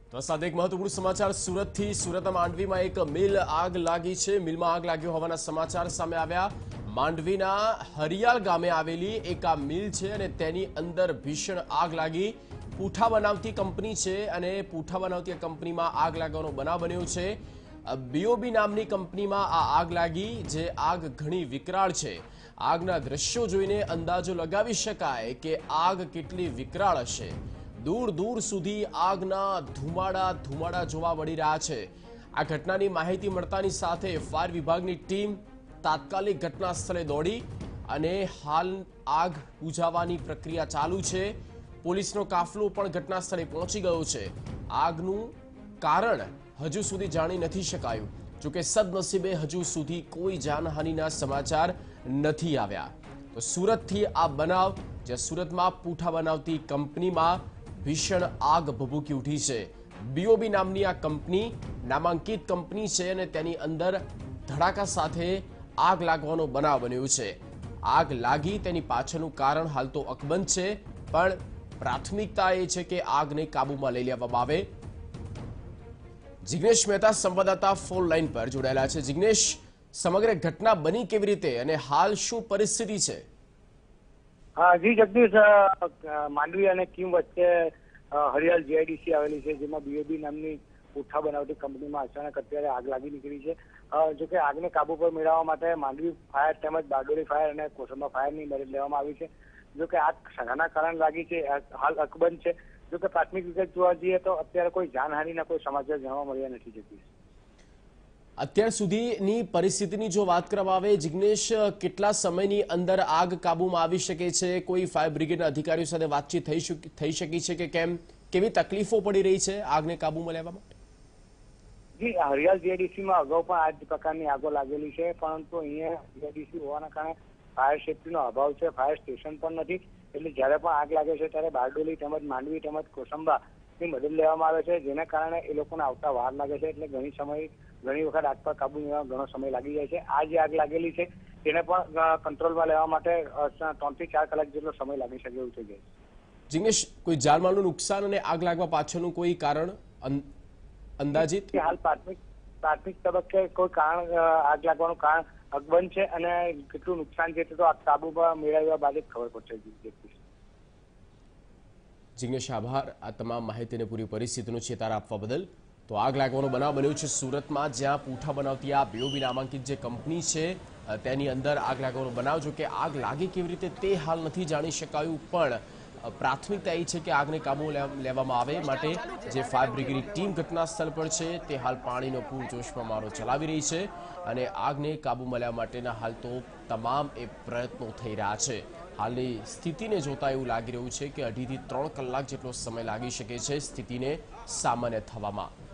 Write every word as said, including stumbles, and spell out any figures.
તો સાથે એક મહત્વપૂર્ણ સમાચાર સુરતથી સુરતના માંડવીમાં એક મિલ આગ લાગી છે। મિલમાં આગ લાગ્યો હોવાના સમાચાર સામે આવ્યા। માંડવીના હરિયાલ ગામે આવેલી એક આ મિલ છે અને તેની અંદર ભીષણ આગ લાગી। પૂઠા બનાવતી કંપની છે અને પૂઠા બનાવતી કંપનીમાં આગ લાગવાનો બનાવ બન્યો છે। બીઓબી નામની કંપનીમાં આ આગ લાગી, જે આગ ઘણી વિકરાળ છે। આગના દ્રશ્યો જોઈને અંદાજો લગાવી શકાય કે આગ કેટલી વિકરાળ હશે। दूर दूर सुधी आगना धुमाड़ा धुमाड़ा जोवा मळी रह्या छे। आ घटनानी माहिती मळतानी साथे फायर विभागनी टीम तात्कालिक घटना स्थळे दौड़ी अने हाल आग बुझावानी प्रक्रिया चालू छे। पोलीसनो काफलो पण घटना स्थळे पहोंची गयो छे। આગનું કારણ હજુ સુધી જાણી નથી શકાયું। જો કે સદનસીબે હજુ સુધી કોઈ જાનહાનિના સમાચાર નથી આવ્યા। તો સુરતથી આ બનાવ, જે સુરતમાં પૂઠા બનાવતી કંપનીમાં ભીષણ આગ ભભૂકી ઉઠી છે। બીઓબી નામની આ કંપની નામાંકિત કંપની છે અને તેની અંદર ધડાકા સાથે આગ લાગવાનો બનાવ બન્યો છે। આગ લાગી તેની પાછળનું કારણ હાલ તો અકબંધ છે, પણ પ્રાથમિકતા એ છે કે આગને કાબૂમાં લઈ લેવામાં આવે। જિગ્નેશ મહેતા સંવાદદાતા ફોન લાઈન પર જોડાયેલા છે। જિગ્નેશ, સમગ્ર ઘટના બની કેવી રીતે અને હાલ શું પરિસ્થિતિ છે? જી જગદીશ, માંડવી અને કીમ વચ્ચે હરિયાલ જીઆઈડીસી આવેલી છે, જેમાં બીઓબી નામની પૂઠા બનાવતી કંપનીમાં અચાનક અત્યારે આગ લાગી નીકળી છે। જો કે આગને કાબુ પર મેળવવા માટે માંડવી ફાયર તેમજ બારડોલી ફાયર અને કોસંબા ફાયરની મદદ લેવામાં આવી છે। જો કે આગ શાના કારણે લાગી છે હાલ અકબંધ છે। જો કે પ્રાથમિક વિગત જોવા જઈએ તો અત્યારે કોઈ જાનહાનિના કોઈ સમાચાર જાણવા મળ્યા નથી। જગદીશ, અત્યાર સુધીની પરિસ્થિતિની જો વાત કરવામાં આવે, જિગ્નેશ, કેટલા સમયની અંદર આગ કાબૂમાં આવી શકે છે? કોઈ ફાયર બ્રિગેડના અધિકારીઓ સાથે વાતચીત થઈ થઈ શકી છે કે કેમ? કેવી તકલીફો પડી રહી છે આગને કાબૂમાં લેવા માટે? જી, હરિયાલ જીઆઈડીસીમાં અગાઉ પણ આ જ પ્રકારની આગો લાગેલી છે, પરંતુ અહીંયા જીઆઈડીસી હોવાના કારણે ફાયર સેફટીનો અભાવ છે। ફાયર સ્ટેશન પણ નથી, એટલે જ્યારે પણ આગ લાગે છે ત્યારે બારડોલી તેમજ માંડવી તેમજ કોસંબા ની મદદ લેવામાં આવે છે, જેના કારણે એ લોકોને આવતા વાર લાગે છે। એટલે ઘણી સમય ઘણી વખત આગ પર કાબુ મેળવવા ઘણો સમય લાગી જાય છે। આ જે આગ લાગેલી છે તેને પણ કંટ્રોલમાં લેવા માટે ત્રણ થી ચાર કલાક જેટલો સમય લાગી શકે એવું છે। જિગ્નેશ, કોઈ જાનમાલનું નુકસાન અને આગ લાગવા પાછળનું કોઈ કારણ અંદાજિત? હાલ પ્રાથમિક પ્રાથમિક તબક્કે કોઈ કારણ આગ લાગવાનું કારણ અકબંધ છે અને કેટલું નુકસાન છે તો આ કાબુ પર મેળવ્યા બાદ જ ખબર પડશે। જિગ્નેશ, આભાર આ તમામ માહિતી અને પૂરી પરિસ્થિતિનો ચેતાર આપવા બદલ। તો આગ લાગવાનો બનાવ બન્યો છે સુરતમાં, જ્યાં પૂઠા બનાવતી આ બીઓબી નામાંકિત જે કંપની છે તેની અંદર આગ લાગવાનો બનાવ। જો કે આગ લાગી કેવી રીતે તે હાલ નથી જાણી શકાયું, પણ પ્રાથમિકતા એ છે કે આગને કાબુ લેવામાં આવે માટે જે ફાયર બ્રિગેડની ટીમ ઘટના સ્થળ પર છે તે હાલ પાણીનો પૂરજોશમાં મારો ચલાવી રહી છે અને આગને કાબૂમાં લેવા માટેના હાલ તો તમામ એ પ્રયત્નો થઈ રહ્યા છે। હાલની સ્થિતિને જોતા એવું લાગી રહ્યું છે કે અઢીથી ત્રણ કલાક જેટલો સમય લાગી શકે છે સ્થિતિને સામાન્ય થવામાં।